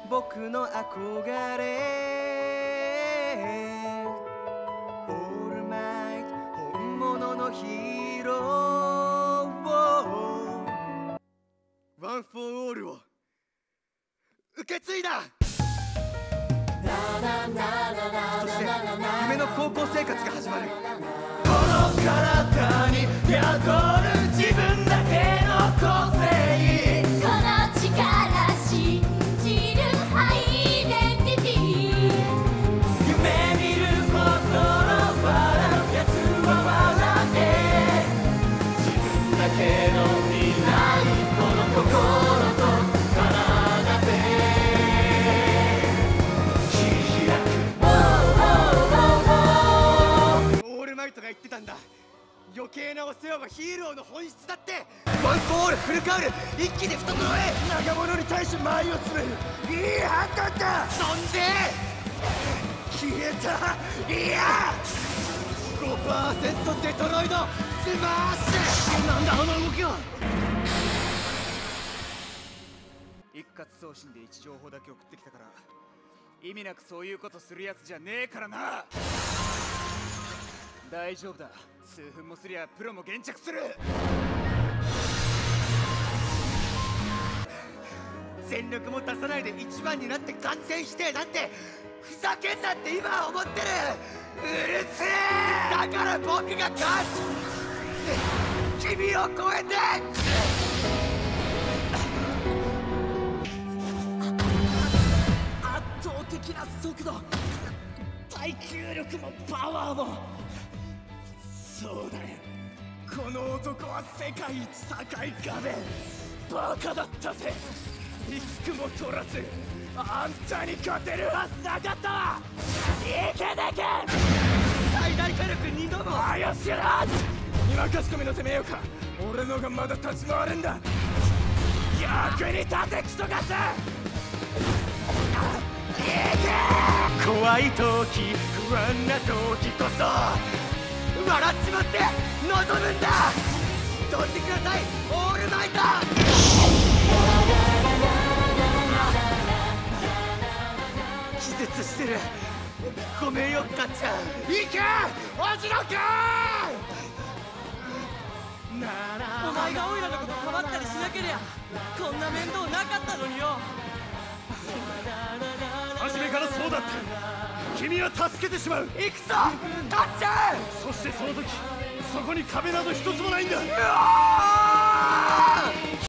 僕の憧れオールマイト本物のヒーローワン・フォー・オールを受け継いだ。そして夢の高校生活が始まる。この体に宿る自分だけの個性、 この力信じるアイデンティティ、 夢見る心笑うやつは笑って自分だけの未来、この心と体で切り開く。オールマイトが言ってたんだ。余計なお世話はヒーローの本質だって。ワン・フォー・オールフルカウル一気に懐へ。長物に対して前を詰めるいい判断だ。そんで消えた。いや 5% デトロイドスマッシュ。なんだあの動きは。一括送信で位置情報だけ送ってきたから意味なくそういうことするやつじゃねえからな。大丈夫だ、数分もすりゃプロも現着する。全力も出さないで一番になって完全否定なんてふざけんなって今は思ってる。うるせえ。だから僕が勝つ。君を超えて。圧倒的な速度、耐久力もパワーも。そうだよ、この男は世界一高い壁。バカだったぜ。リスクも取らずあんたに勝てるはずなかったわ。いけでけ。最大火力2度も。あよしろ。今かしこみのてめえよか。俺のがまだ立ち回るんだ。逆に盾クソガス。いけ。怖い時不安な時こそ笑っちまって望むんだ。どいてくださいオールマイト。気絶してる。ごめんよかっちゃん。行けおじろくん。 お前がオイラのことかばったりしなけりゃこんな面倒なかったのによ。 初めからそうだった。君は助けてしまう。 行くぞかっちゃん。 そしてその時そこに壁など一つもないんだ。 うわー